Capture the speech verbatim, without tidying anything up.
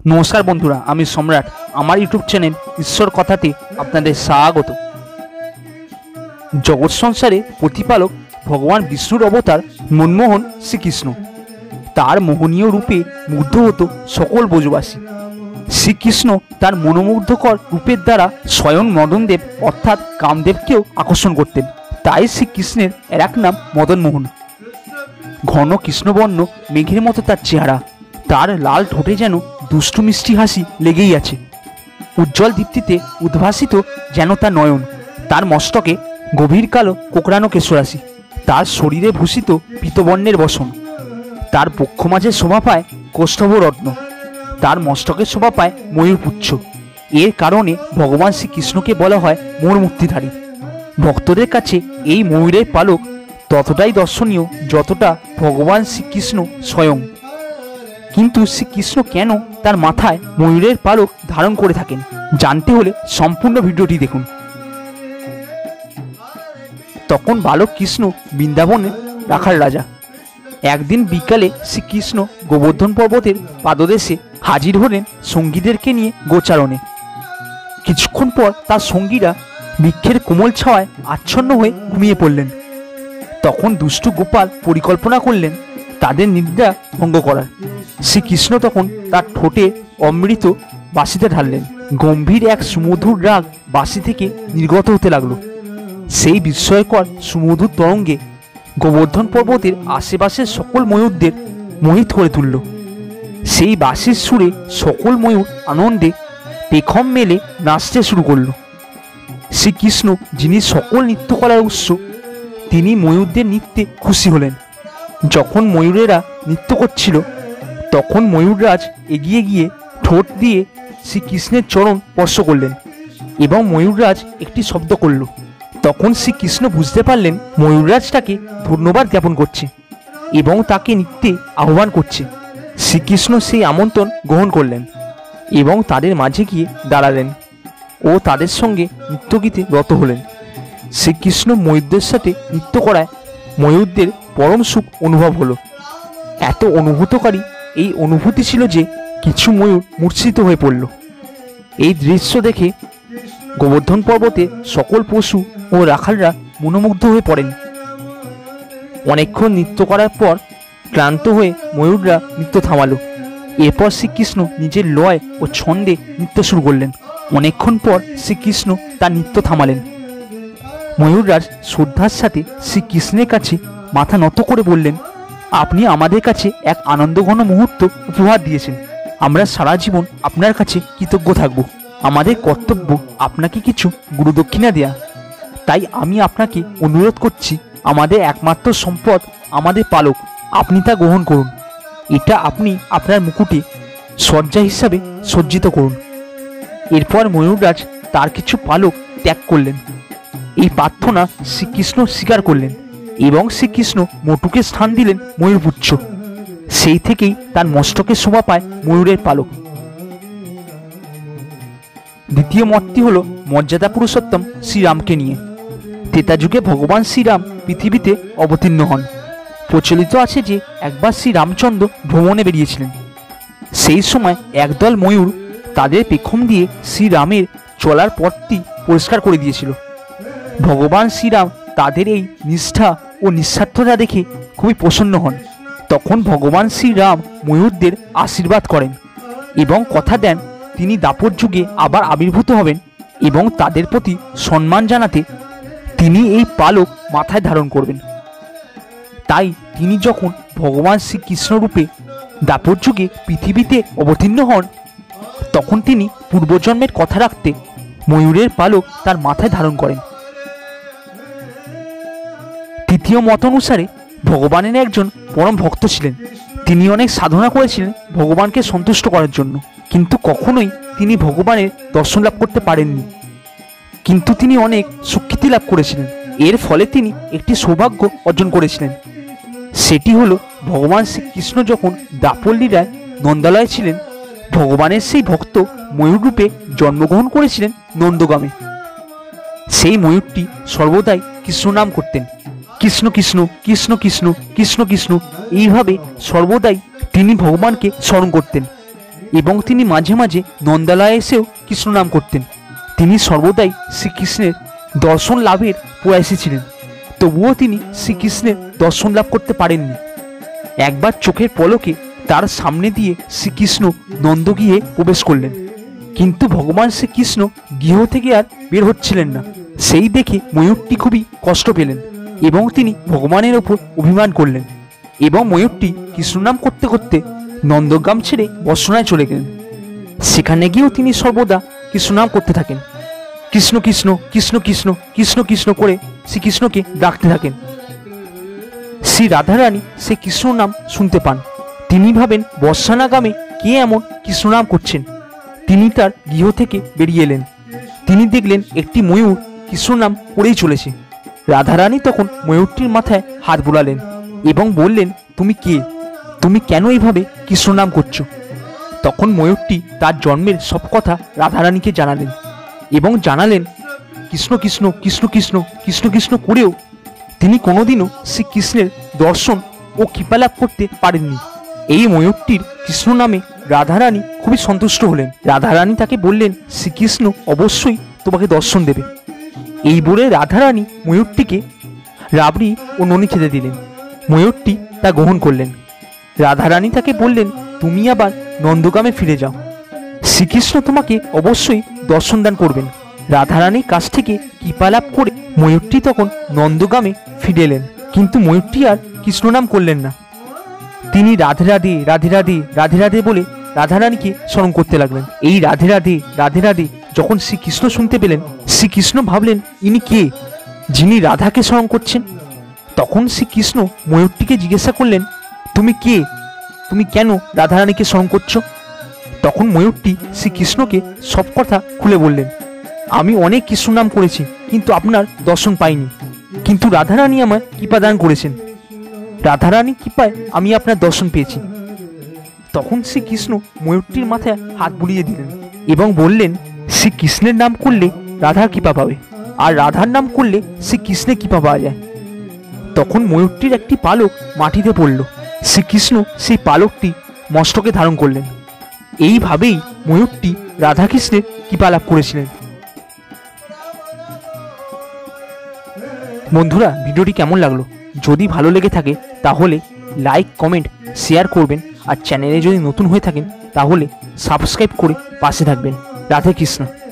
नमस्कार बंधुरा, आमी सम्राट। आमार यूट्यूब चैनल ईश्वर कथाते आपनादेर स्वागत। जगत संसारे प्रतिपालक भगवान विष्णुर अवतार मनमोहन श्रीकृष्ण। तार मोहनीय रूपे मुग्ध हतो सकल ब्रजबासी। श्रीकृष्ण तार मनोमुग्धकर रूपेर द्वारा स्वयं मदनदेव अर्थात कामदेवकेও आकर्षण करतेन। ताई श्रीकृष्णेर एक नाम मदन मोहन। घन कृष्णवर्ण मेघेर मतो तार चेहरा। तार लाल ठोटे जेन दुष्टु मिष्टि हासि लेगेई आछे। उज्जवल दीप्तिते उद्भासित जेन तार नयन। तार मस्तके गभीर कालो कोकड़ानो केशराशि। तार शरीरे भूषित पीतवर्णेर बसन। तार बक्षमाझे शोभा पाय कौस्तभ रत्न। तार मस्तके शोभा पाय मयूरपुच्छ। एर कारणे भगवान श्रीकृष्णके बला हय मोरमुक्तिधारी। भक्तदेर काछे एई मयूरेर पालक ततटाई दर्शनीय যতটা भगवान श्रीकृष्ण स्वयं। किन्तु श्रीकृष्ण केन तार माथाय मयूरेर पालक धारण करे थाकेन जानते होले सम्पूर्ण भिडियोटी देखुन। तखन बालक कृष्ण बृंदाबने राखार राजा। एकदिन बिकाले श्रीकृष्ण गोवर्धन पर्वतेर पाददेशे हाजिर हलेन संगीदेरके निये गोचारणे। किछुक्षण पर तार संगीरा बृक्षेर कोमल छायाय आच्छन्न हये घुमिये पड़लेन। तखन दुष्टु गोपाल परिकल्पना करलेन तादेर निद्रा भंग करार। श्रीकृष्ण तखन तार ठोटे अमृत बासिते ढाललेन। गम्भीर एक सुमधुर राग बासी थेके निर्गत होते लागलो। सेई बिस्मयकर सुमधुर तरंगे गोवर्धन पर्वतेर आशेपाशे सकल मयूरदेर मोहित करे तुलल। सेई बासिर सुरे सकल मयूर आनंदे पेखम मेले नाचते शुरू करल। श्रीकृष्ण जिनि सकल नृत्यकलार उत्स तिनि मयूरदेर नृत्ये खुशी हलेन। जखन मयूरेरा नृत्य करछिल तखन मयूरराज एगिए गिये ठोट दिए श्रीकृष्णेर चरण स्पर्श करलेन एवं मयूरराज एकटी शब्द करल। तखन श्रीकृष्ण बुझते पारलेन मयूरराजटाके धन्यवाद ज्ञापन करछे एवं ताके नृत्ये आह्वान करछे। श्रीकृष्ण सेई आमंत्रण ग्रहण करलेन एवं तादेर माझे गिये दाड़ालेन ओ तादेर संगे नृत्यगीते रत हलेन। श्रीकृष्ण मयूरदेर साथे नृत्य कराय मयूरदेर परम सुख अनुभव हलो। एत अनुभूतकारी এই অনুভূতি ছিল যে কিছু ময়ূর মূর্ছিত হয়ে পড়ল। এই দৃশ্য দেখে গোবর্ধন পর্বতে সকল পশু ও রাখালরা মনোমুগ্ধ হয়ে পড়েন। অনেকক্ষণ নৃত্য করার পর ক্লান্ত হয়ে ময়ূররা নৃত্য থামালো। এরপর শ্রীকৃষ্ণ নিজের লয় ও ছন্দে নৃত্য শুরু করলেন। অনেকক্ষণ পর শ্রীকৃষ্ণ তার নৃত্য থামালেন। ময়ূররাজ শ্রদ্ধার সাথে শ্রীকৃষ্ণের কাছে মাথা নত করে বললেন, আপনি আমাদের কাছে এক আনন্দঘন মুহূর্ত উপহার দিয়েছেন। আমরা সারা জীবন আপনার কাছে কৃতজ্ঞ থাকব। আমাদের কর্তব্য আপনাকে কিছু গুরুদক্ষিণা দেয়া। তাই আমি আপনাকে অনুরোধ করছি, আমাদের একমাত্র সম্পদ আমাদের পালক, আপনি তা গ্রহণ করুন। এটা আপনি আপনার মুকুটে সজ্জা হিসাবে সজ্জিত করুন। এরপর ময়ূররাজ তার কিছু পালক ত্যাগ করলেন। এই প্রার্থনা শ্রীকৃষ্ণ স্বীকার করলেন এবং শ্রীকৃষ্ণ মোটুকে স্থান দিলেন ময়ূরপুচ্ছ। সেই থেকেই তার মস্তকে শোভা পায় ময়ূরের পালক। দ্বিতীয় মতটি হল মর্যাদা পুরুষোত্তম শ্রীরামকে নিয়ে। ত্রেতা যুগে ভগবান শ্রীরাম পৃথিবীতে অবতীর্ণ হন। প্রচলিত আছে যে একবার শ্রীরামচন্দ্র ভ্রমণে বেরিয়েছিলেন। সেই সময় একদল ময়ূর তাদের পেখম দিয়ে শ্রীরামের চলার পথটি পরিষ্কার করে দিয়েছিল। ভগবান শ্রীরাম তাদের এই নিষ্ঠা ও নিঃস্বার্থতা দেখে খুবই প্রসন্ন হন। তখন ভগবান শ্রীরাম ময়ূরদের আশীর্বাদ করেন এবং কথা দেন তিনি দাপর যুগে আবার আবির্ভূত হবেন এবং তাদের প্রতি সম্মান জানাতে তিনি এই পালক মাথায় ধারণ করবেন। তাই তিনি যখন ভগবান শ্রীকৃষ্ণ রূপে দাপর যুগে পৃথিবীতে অবতীর্ণ হন তখন তিনি পূর্বজন্মের কথা রাখতে ময়ূরের পালক তার মাথায় ধারণ করেন। তৃতীয় মত অনুসারে ভগবানের একজন পরম ভক্ত ছিলেন। তিনি অনেক সাধনা করেছিলেন ভগবানকে সন্তুষ্ট করার জন্য, কিন্তু কখনোই তিনি ভগবানের দর্শন লাভ করতে পারেননি। কিন্তু তিনি অনেক সুখ্যাতি লাভ করেছিলেন। এর ফলে তিনি একটি সৌভাগ্য অর্জন করেছিলেন। সেটি হলো ভগবান শ্রীকৃষ্ণ যখন দাপর লীলায় নন্দালয়ে ছিলেন, ভগবানের সেই ভক্ত ময়ূর রূপে জন্মগ্রহণ করেছিলেন নন্দগ্রামে। সেই ময়ূরটি সর্বদাই কৃষ্ণ নাম করতেন। কৃষ্ণ কৃষ্ণ কৃষ্ণ কৃষ্ণ কৃষ্ণ কৃষ্ণ এইভাবে সর্বদাই তিনি ভগবানকে স্মরণ করতেন। এবং তিনি মাঝে মাঝে নন্দালয়ে এসেও কৃষ্ণ নাম করতেন। তিনি সর্বদাই শ্রীকৃষ্ণের দর্শন লাভের প্রয়াসী ছিলেন, তবুও তিনি শ্রীকৃষ্ণের দর্শন লাভ করতে পারেননি। একবার চোখের পলকে তার সামনে দিয়ে শ্রীকৃষ্ণ নন্দগৃহে প্রবেশ করলেন, কিন্তু ভগবান শ্রীকৃষ্ণ গৃহ থেকে আর বের হচ্ছিলেন না। সেই দেখে ময়ূরটি খুবই কষ্ট পেলেন এবং তিনি ভগবানের ওপর অভিমান করলেন এবং ময়ূরটি কৃষ্ণ নাম করতে করতে নন্দগ্রাম ছেড়ে বর্ষণায় চলে গেলেন। সেখানে গিয়েও তিনি সর্বদা কৃষ্ণ নাম করতে থাকেন। কৃষ্ণ কৃষ্ণ কৃষ্ণ কৃষ্ণ কৃষ্ণ কৃষ্ণ করে শ্রীকৃষ্ণকে ডাকতে থাকেন। শ্রী রাধারানী সে কৃষ্ণ নাম শুনতে পান। তিনি ভাবেন বর্ষানা গ্রামে কে এমন কৃষ্ণ নাম করছেন। তিনি তার গৃহ থেকে বেরিয়ে এলেন। তিনি দেখলেন একটি ময়ূর কৃষ্ণ নাম করেই চলেছে। রাধারানী তখন ময়ূরটির মাথায় হাত বুলালেন এবং বললেন, তুমি কে? তুমি কেন এইভাবে কৃষ্ণ নাম করছো? তখন ময়ূরটি তার জন্মের সব কথা রাধারানীকে জানালেন এবং জানালেন কৃষ্ণ কৃষ্ণ কৃষ্ণ কৃষ্ণ কৃষ্ণ কৃষ্ণ করেও তিনি কোনোদিনও শ্রীকৃষ্ণের দর্শন ও কৃপা লাভ করতে পারেননি। এই ময়ূরটির কৃষ্ণ নামে রাধারানী খুবই সন্তুষ্ট হলেন। রাধারানী তাকে বললেন, শ্রীকৃষ্ণ অবশ্যই তোমাকে দর্শন দেবে। এই বলে রাধারানী ময়ূরটিকে রাবড়ি ও ননি খেতে দিলেন। ময়ূরটি তা গ্রহণ করলেন। রাধারানী তাকে বললেন, তুমি আবার নন্দগ্রামে ফিরে যাও, শ্রীকৃষ্ণ তোমাকে অবশ্যই দর্শন দান করবেন। রাধারানীর কাছ থেকে কৃপা লাভ করে ময়ূরটি তখন নন্দগ্রামে ফিরে এলেন, কিন্তু ময়ূরটি আর কৃষ্ণ নাম করলেন না। তিনি রাধে রাধে রাধে রাধে রাধে রাধে বলে রাধারানীকে স্মরণ করতে লাগলেন। এই রাধে রাধে রাধে রাধে যখন শ্রীকৃষ্ণ শুনতে পেলেন, শ্রীকৃষ্ণ ভাবলেন ইনি কে, যিনি রাধাকে স্মরণ করছেন। তখন শ্রীকৃষ্ণ ময়ূরটিকে জিজ্ঞাসা করলেন, তুমি কে? তুমি কেন রাধারানীকে স্মরণ করছো? তখন ময়ূরটি শ্রীকৃষ্ণকে সব কথা খুলে বললেন, আমি অনেক কৃষ্ণ নাম করেছি কিন্তু আপনার দর্শন পাইনি, কিন্তু রাধারানী আমায় কৃপা দান করেছেন। রাধারানী কৃপায় আমি আপনার দর্শন পেয়েছি। তখন শ্রীকৃষ্ণ ময়ূরটির মাথায় হাত বুলিয়ে দিলেন এবং বললেন, শ্রীকৃষ্ণের নাম করলে রাধার কৃপা পাবে, আর রাধার নাম করলে শ্রীকৃষ্ণের কৃপা পাওয়া যায়। তখন ময়ূরটির একটি পালক মাটিতে পড়ল। শ্রীকৃষ্ণ সেই পালকটি মস্তকে ধারণ করলেন। এইভাবেই ময়ূরটি রাধাকৃষ্ণের কৃপা লাভ করেছিলেন। বন্ধুরা, ভিডিওটি কেমন লাগলো? যদি ভালো লেগে থাকে তাহলে লাইক, কমেন্ট, শেয়ার করবেন, আর চ্যানেলে যদি নতুন হয়ে থাকেন তাহলে সাবস্ক্রাইব করে পাশে থাকবেন। রাধে কৃষ্ণ।